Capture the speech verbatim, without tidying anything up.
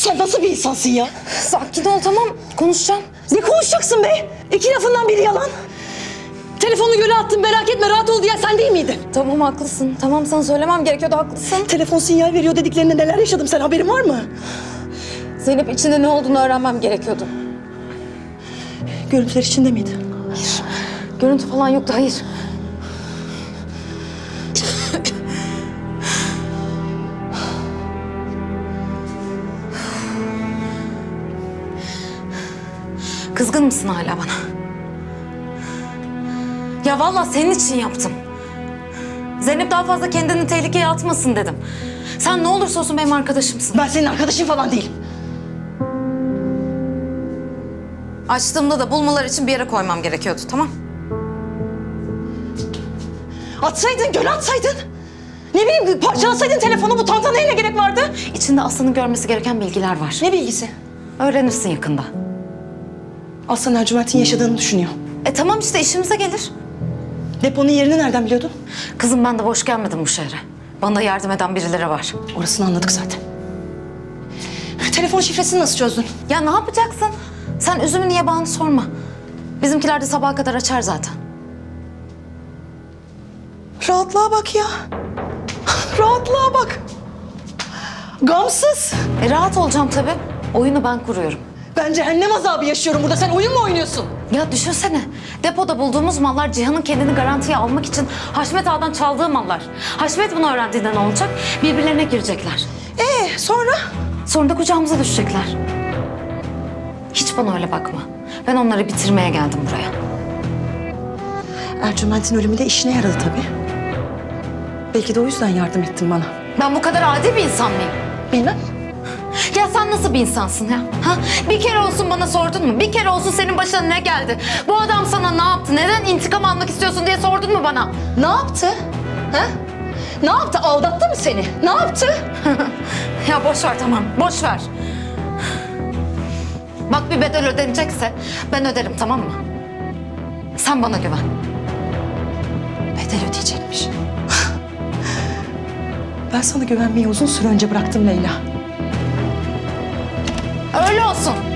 Sen nasıl bir insansın ya? Sakin ol, tamam. Konuşacağım. Ne konuşacaksın be? İki lafından biri yalan. Telefonunu göle attın, merak etme, rahat ol diye sen değil miydin? Tamam, haklısın. Tamam, sana söylemem gerekiyordu, haklısın. Telefon sinyal veriyor dediklerinde neler yaşadım, sen haberin var mı? Zeynep, içinde ne olduğunu öğrenmem gerekiyordu. Görüntüler içinde miydi? Hayır. Görüntü falan yoktu, hayır. Kızgın mısın hala bana? Ya vallahi senin için yaptım. Zeynep daha fazla kendini tehlikeye atmasın dedim. Sen ne olursa olsun benim arkadaşımsın. Ben senin arkadaşın falan değilim. Açtığımda da bulmalar için bir yere koymam gerekiyordu, tamam? Atsaydın, göle atsaydın. Ne bileyim, parçalasaydın telefonu, bu tantanaya ne gerek vardı? İçinde Aslı'nın görmesi gereken bilgiler var. Ne bilgisi? Öğrenirsin yakında. Aslan Ercüment'in yaşadığını düşünüyor. E tamam işte, işimize gelir. Deponun yerini nereden biliyordun? Kızım, ben de boş gelmedim bu şehre. Bana da yardım eden birileri var. Orasını anladık zaten. Telefon şifresini nasıl çözdün? Ya ne yapacaksın? Sen üzümü niye bağını sorma. Bizimkiler de sabaha kadar açar zaten. Rahatlığa bak ya. Rahatlığa bak. Gamsız. E rahat olacağım tabii. Oyunu ben kuruyorum. Ben cehennem azabı yaşıyorum burada. Sen oyun mu oynuyorsun? Ya düşünsene. Depoda bulduğumuz mallar Cihan'ın kendini garantiye almak için Haşmet Ağa'dan çaldığı mallar. Haşmet bunu öğrendiğinde ne olacak? Birbirlerine girecekler. Ee sonra? Sonra da kucağımıza düşecekler. Hiç bana öyle bakma. Ben onları bitirmeye geldim buraya. Ercüment'in ölümü de işine yaradı tabii. Belki de o yüzden yardım ettin bana. Ben bu kadar adi bir insan mıyım? Bilmem. Ya sen nasıl bir insansın ya? Ha? Bir kere olsun bana sordun mu? Bir kere olsun senin başına ne geldi? Bu adam sana ne yaptı? Neden intikam almak istiyorsun diye sordun mu bana? Ne yaptı? Ha? Ne yaptı? Aldattı mı seni? Ne yaptı? Ya boş ver, tamam. Boş ver. Bak, bir bedel ödenecekse ben öderim, tamam mı? Sen bana güven. Bedel ödeyecekmiş. Ben sana güvenmeyi uzun süre önce bıraktım Leyla. Öyle olsun.